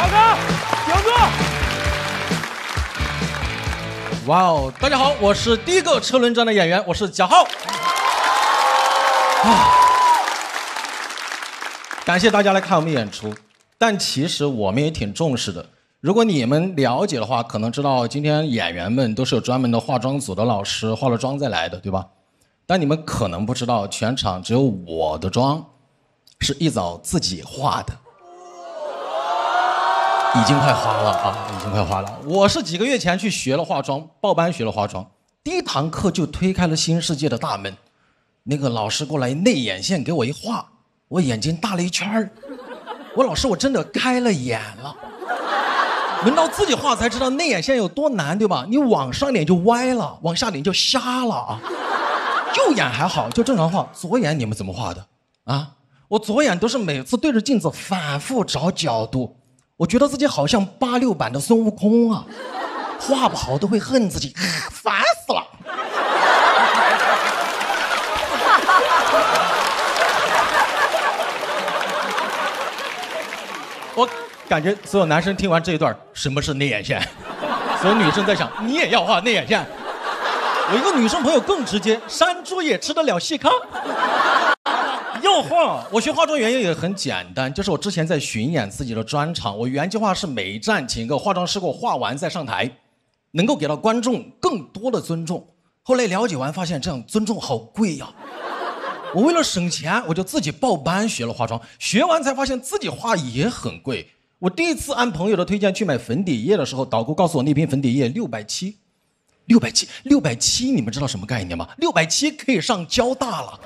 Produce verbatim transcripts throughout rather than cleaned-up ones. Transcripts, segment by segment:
小哥，小哥。哇哦，大家好，我是第一个车轮战的演员，我是贾浩。啊，感谢大家来看我们演出，但其实我们也挺重视的。如果你们了解的话，可能知道今天演员们都是有专门的化妆组的老师化了妆再来的，对吧？但你们可能不知道，全场只有我的妆是一早自己化的，已经快花了啊，已经快花了。我是几个月前去学了化妆，报班学了化妆，第一堂课就推开了新世界的大门。那个老师过来内眼线给我一画，我眼睛大了一圈儿。我老师，我真的开了眼了。轮到自己画才知道内眼线有多难，对吧？你往上脸就歪了，往下脸就瞎了啊。右眼还好，就正常画。左眼你们怎么画的啊？我左眼都是每次对着镜子反复找角度，我觉得自己好像八六版的孙悟空啊，画不好都会恨自己，烦死了。我感觉所有男生听完这一段，什么是内眼线？所有女生在想，你也要画内眼线？我一个女生朋友更直接，山猪也吃得了细糠。要画，我学化妆原因也很简单，就是我之前在巡演自己的专场，我原计划是每一站请一个化妆师给我画完再上台，能够给到观众更多的尊重。后来了解完发现，这样尊重好贵呀。我为了省钱，我就自己报班学了化妆，学完才发现自己画也很贵。我第一次按朋友的推荐去买粉底液的时候，导购告诉我那瓶粉底液六百七，六百七，六百七，你们知道什么概念吗？六百七可以上交大了。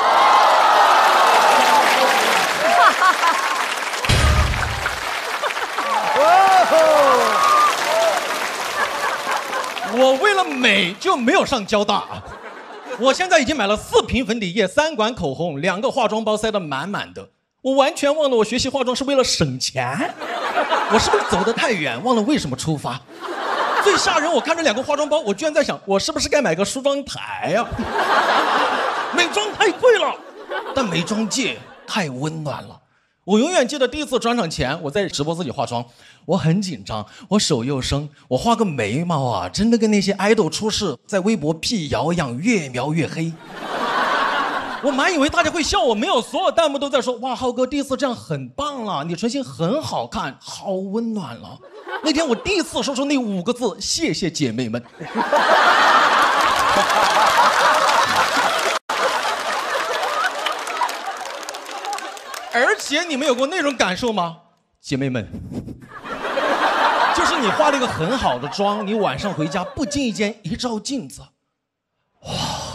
我为了美就没有上交大。我现在已经买了四瓶粉底液，三管口红，两个化妆包塞得满满的。我完全忘了我学习化妆是为了省钱。我是不是走得太远，忘了为什么出发？最吓人，我看着两个化妆包，我居然在想，我是不是该买个梳妆台呀？美妆太贵了，但美妆界太温暖了。我永远记得第一次专场前，我在直播自己化妆，我很紧张，我手又生，我画个眉毛啊，真的跟那些爱豆出事在微博辟谣一样，越描越黑。我满以为大家会笑我，没有，所有弹幕都在说，哇，浩哥第一次这样很棒了，你唇形很好看，好温暖了。那天我第一次说出那五个字，谢谢姐妹们。而且你们有过那种感受吗，姐妹们？就是你化了一个很好的妆，你晚上回家不经意间一照镜子，哇，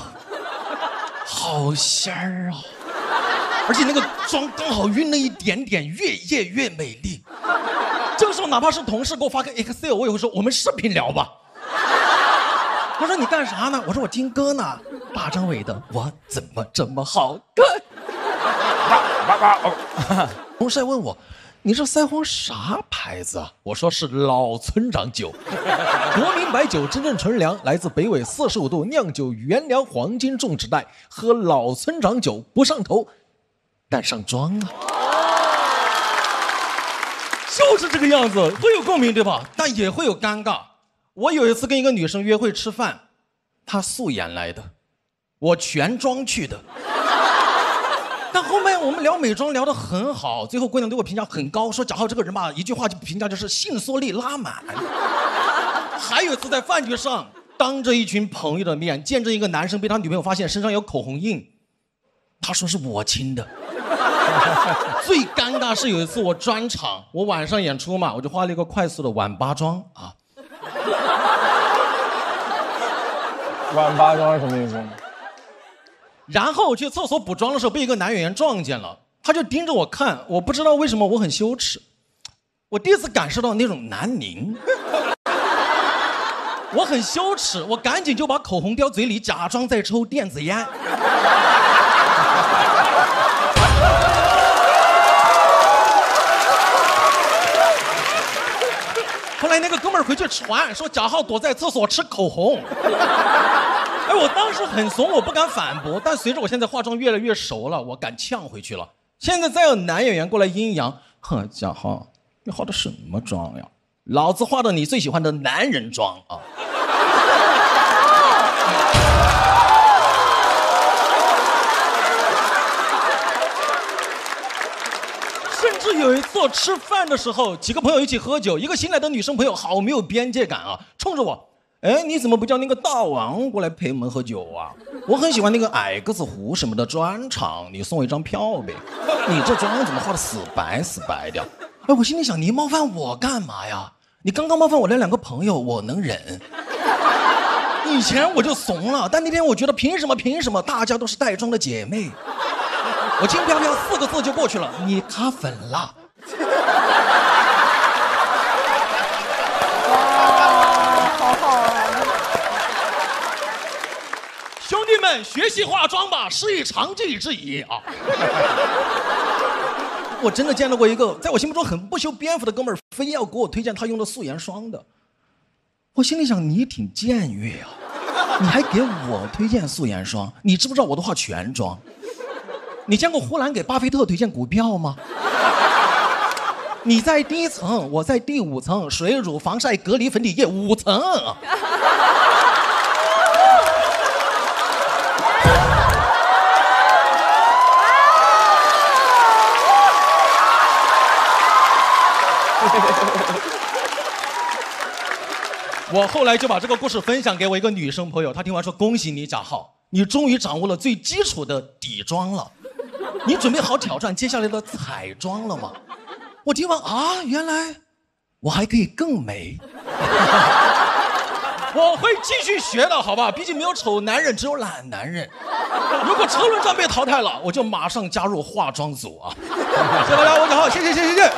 好仙儿啊！而且那个妆刚好晕了一点点，越夜越美丽。这个时候哪怕是同事给我发个 Excel， 我也会说我们视频聊吧。他说你干啥呢？我说我听歌呢。大张伟的《我怎么这么好看》。同事还问我，你这腮红啥牌子啊？我说是老村长酒，国民白酒，真正纯粮，来自北纬四十五度酿酒原粮黄金种植带，喝老村长酒不上头，但上妆啊。就是这个样子，会有共鸣对吧？但也会有尴尬。我有一次跟一个女生约会吃饭，她素颜来的，我全妆去的。但后面我们聊美妆聊得很好，最后姑娘对我评价很高，说贾浩这个人吧，一句话就评价就是性缩力拉满。还有一次在饭局上，当着一群朋友的面，见证一个男生被他女朋友发现身上有口红印，他说是我亲的。最尴尬是有一次我专场，我晚上演出嘛，我就化了一个快速的晚八妆啊。 晚八妆是什么意思？ 然后我去厕所补妆的时候被一个男演员撞见了，他就盯着我看，我不知道为什么我很羞耻，我第一次感受到那种南宁，我很羞耻，我赶紧就把口红叼嘴里，假装在抽电子烟。后来那个哥们儿回去传说贾浩躲在厕所吃口红。哎，我当时很怂，我不敢反驳，但随着我现在化妆越来越熟了，我敢呛回去了。现在再有男演员过来阴阳，哼，贾浩， 你化的什么妆呀？老子化的你最喜欢的男人妆啊！甚至有一次我吃饭的时候，几个朋友一起喝酒，一个新来的女生朋友好没有边界感啊，冲着我，哎，你怎么不叫那个大王过来陪我们喝酒啊？我很喜欢那个矮个子胡什么的专场，你送我一张票呗。你这妆怎么画的死白死白的？哎，我心里想，你冒犯我干嘛呀？你刚刚冒犯我那两个朋友，我能忍。以前我就怂了，但那天我觉得凭什么凭什么大家都是带妆的姐妹？我轻飘飘四个字就过去了，你卡粉了。 哇，好好啊！ 兄弟们，学习化妆吧，是以长计之矣啊！我真的见到过一个在我心目中很不修边幅的哥们儿，非要给我推荐他用的素颜霜的。我心里想，你挺僭越啊，你还给我推荐素颜霜？你知不知道我都化全妆？你见过呼兰给巴菲特推荐股票吗？你在第一层，我在第五层，水乳、防晒、隔离、粉底液五层。我后来就把这个故事分享给我一个女生朋友，她听完说：“恭喜你，贾浩，你终于掌握了最基础的底妆了。你准备好挑战接下来的彩妆了吗？”我听完啊，原来我还可以更美。我会继续学的，好吧？毕竟没有丑男人，只有懒男人。如果车轮战被淘汰了，我就马上加入化妆组啊！谢谢大家，我贾浩，谢谢谢谢谢谢。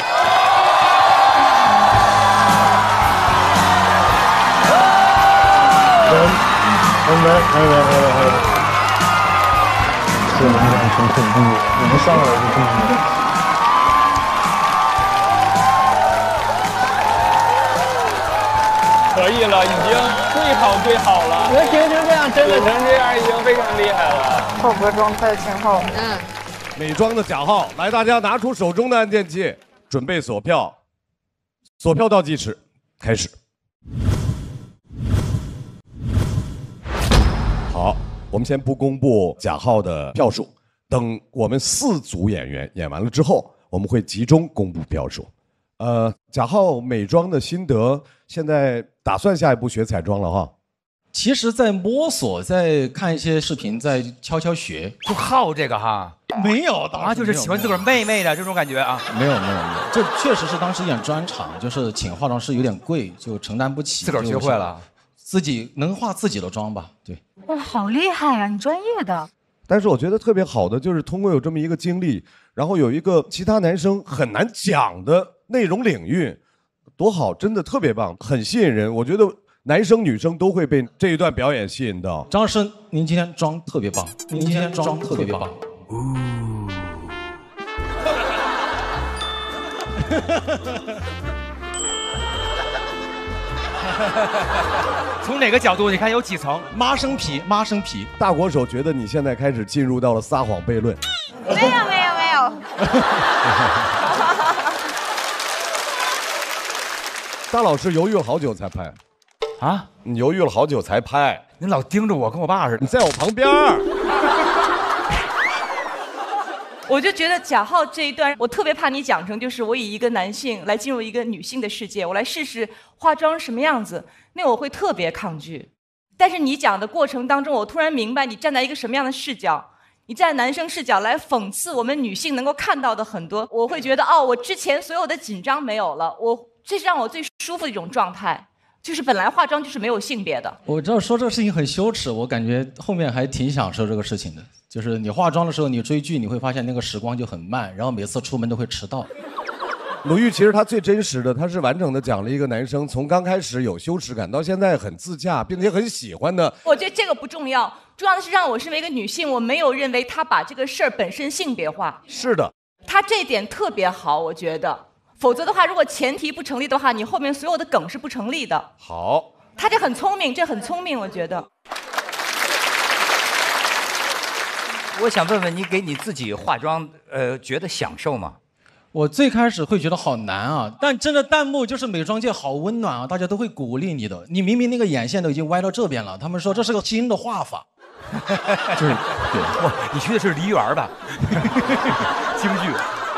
没没没没没没，是你很恐怖，你不上来就这么。 可以了，已经最好最好了。能学成这样，真的成这样，已经非常厉害了。 后格状态挺好。 嗯， 美妆的贾浩，来，大家拿出手中的按键器，准备锁票。锁票倒计时开始。好，我们先不公布贾浩的票数，等我们四组演员演完了之后，我们会集中公布票数。呃，贾浩美妆的心得，现在打算下一步学彩妆了哈。 其实，在摸索，在看一些视频，在悄悄学。 就好这个哈， 没有啊，就是喜欢自个儿妹妹的这种感觉啊。 没有没有没有，这确实是当时演专场，就是请化妆师有点贵，就承担不起。 自个儿学会了， 自己能化自己的妆吧？对。 哇，好厉害啊！你专业的。 但是我觉得特别好的就是通过有这么一个经历，然后有一个其他男生很难讲的内容领域，多好，真的特别棒，很吸引人。我觉得男生女生都会被这一段表演吸引到。 张老师，您今天妆特别棒，您今天妆特别棒。 从哪个角度？你看有几层？ 妈生皮，妈生皮。 大国手觉得你现在开始进入到了撒谎悖论。 没有没有没有。 大老师犹豫了好久才拍， 啊？ 你犹豫了好久才拍？ 你老盯着我，跟我爸似的。 你在我旁边。 我就觉得贾浩这一段，我特别怕你讲成就是我以一个男性来进入一个女性的世界，我来试试化妆什么样子，那我会特别抗拒。但是你讲的过程当中，我突然明白你站在一个什么样的视角，你站在男生视角来讽刺我们女性能够看到的很多，我会觉得哦，我之前所有的紧张没有了，我这是让我最舒服的一种状态。就是本来化妆就是没有性别的。 我知道说这个事情很羞耻，我感觉后面还挺享受这个事情的。就是你化妆的时候，你追剧，你会发现那个时光就很慢，然后每次出门都会迟到。 鲁豫其实他最真实的，他是完整的讲了一个男生从刚开始有羞耻感，到现在很自洽，并且很喜欢的。 我觉得这个不重要，重要的是让我身为一个女性，我没有认为他把这个事儿本身性别化。 是的， 他这点特别好，我觉得。否则的话，如果前提不成立的话，你后面所有的梗是不成立的。 好， 他这很聪明，这很聪明，我觉得。 我想问问你，给你自己化妆，呃，觉得享受吗？ 我最开始会觉得好难啊，但真的弹幕就是美妆界好温暖啊，大家都会鼓励你的。你明明那个眼线都已经歪到这边了，他们说这是个新的画法。 就是哇，你去的是梨园吧？京剧。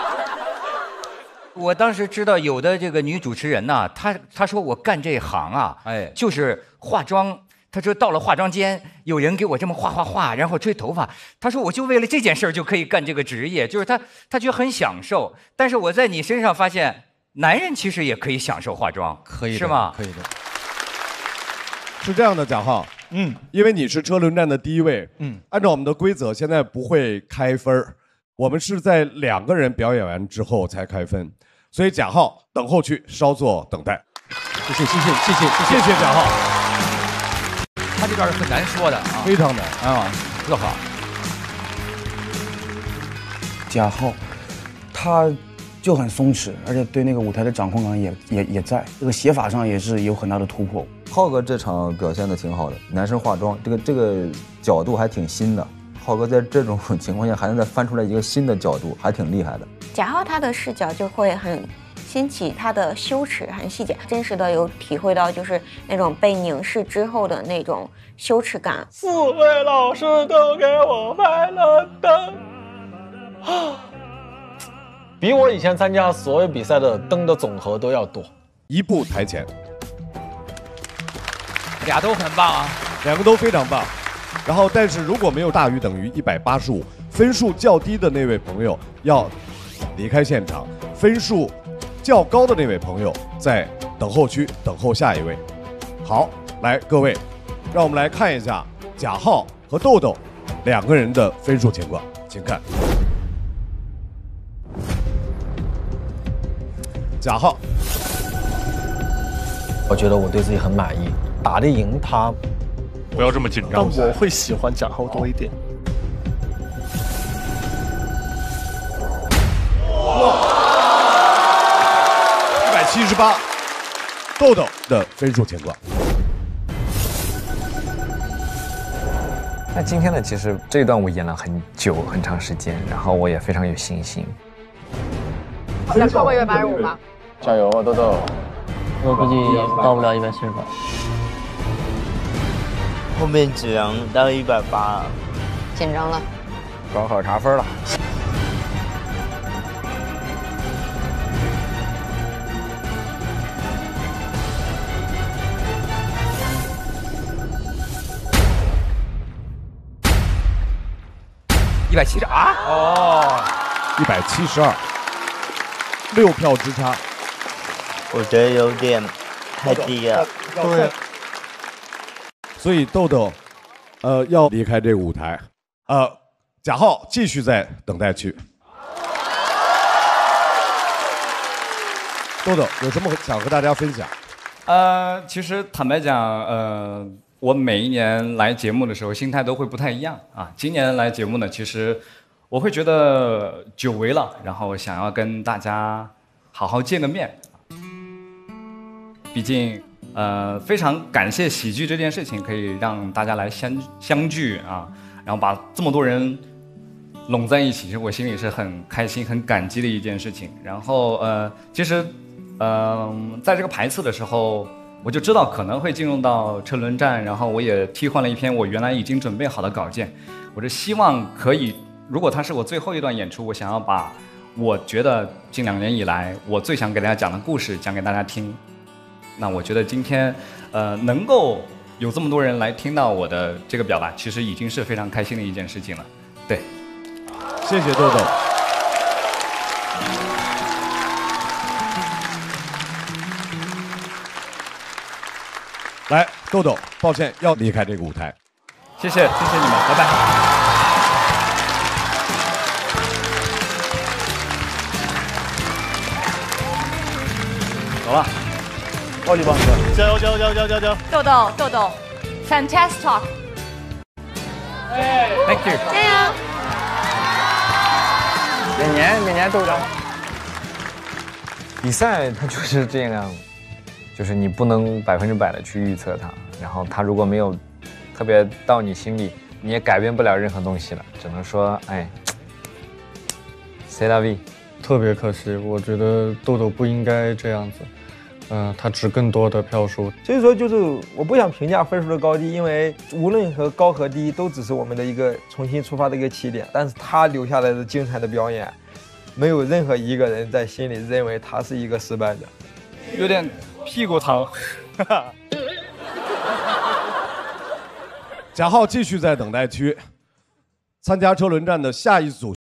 我当时知道有的这个女主持人呐、她她说我干这行啊，哎，就是化妆。她说到了化妆间，有人给我这么画画画，然后吹头发。她说我就为了这件事就可以干这个职业，就是她她觉得很享受。但是我在你身上发现，男人其实也可以享受化妆， 可以是吗？ 可以的。 是这样的，贾浩，嗯，因为你是车轮战的第一位，嗯，按照我们的规则，现在不会开分儿，我们是在两个人表演完之后才开分，所以贾浩等候区稍作等待。 谢谢谢谢谢谢谢谢贾浩。 他这段是很难说的啊， 非常难啊，特好。 贾浩，他就很松弛，而且对那个舞台的掌控感也也也在，这个写法上也是有很大的突破。 浩哥这场表现的挺好的，男生化妆这个这个角度还挺新的。浩哥在这种情况下还能再翻出来一个新的角度，还挺厉害的。 贾浩他的视角就会很掀起他的羞耻，很细节，真实的有体会到就是那种被凝视之后的那种羞耻感。 四位老师都给我买了灯，啊，比我以前参加所有比赛的灯的总和都要多。 一步台前， 俩都很棒啊， 两个都非常棒。然后，但是如果没有大于等于一百八十五，分数较低的那位朋友要离开现场，分数较高的那位朋友在等候区等候下一位。好，来各位，让我们来看一下贾浩和豆豆两个人的分数情况，请看。贾浩， 我觉得我对自己很满意，打得赢他。 不要这么紧但张。 我会喜欢贾浩多一点。 一百七十八，豆豆的分数情况。 那今天呢，其实这一段我演了很久很长时间，然后我也非常有信心。 能超过一百八十五吗？ 加油啊，豆豆！我估计到不了一百七十八。 后面只能到一百八， 紧张了。 高考查分了。 一百七十啊！ 哦，一百七十二，六票之差。 我觉得有点太低了。 对。所以豆豆，呃，要离开这个舞台。呃，贾浩继续在等待区。豆豆有什么想和大家分享？ 呃，其实坦白讲，呃。我每一年来节目的时候，心态都会不太一样啊。今年来节目呢，其实我会觉得久违了，然后想要跟大家好好见个面。毕竟，呃，非常感谢喜剧这件事情，可以让大家来相相聚啊，然后把这么多人拢在一起，其实我心里是很开心、很感激的一件事情。然后，呃，其实，嗯、呃，在这个排次的时候。我就知道可能会进入到车轮战，然后我也替换了一篇我原来已经准备好的稿件。我是希望可以，如果它是我最后一段演出，我想要把我觉得近两年以来我最想给大家讲的故事讲给大家听。那我觉得今天，呃，能够有这么多人来听到我的这个表达，其实已经是非常开心的一件事情了。对， 谢谢豆豆。来，豆豆，抱歉要离开这个舞台。 谢谢，谢谢你们，拜拜。 走了， 奥利棒哥，加油加油加油加油加油！ 豆豆豆豆 ，fantastic！ 哎 ，Thank you， 加油！ 每年每年都这样。 比赛它就是这样。就是你不能百分之百的去预测它，然后它如果没有特别到你心里，你也改变不了任何东西了，只能说，哎 ，c'est la vie， 特别可惜，我觉得豆豆不应该这样子。嗯、呃，他值更多的票数。 所以说，就是我不想评价分数的高低，因为无论和高和低都只是我们的一个重新出发的一个起点。但是他留下来的精彩的表演，没有任何一个人在心里认为他是一个失败者。 有点屁股疼。 贾浩继续在等待区参加车轮战的下一组。